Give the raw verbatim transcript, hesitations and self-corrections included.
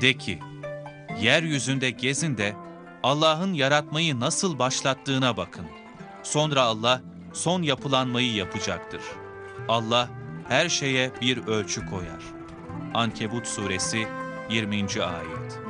De ki, yeryüzünde gezin de Allah'ın yaratmayı nasıl başlattığına bakın. Sonra Allah son yapılanmayı yapacaktır. Allah her şeye bir ölçü koyar. Ankebut suresi yirminci ayet.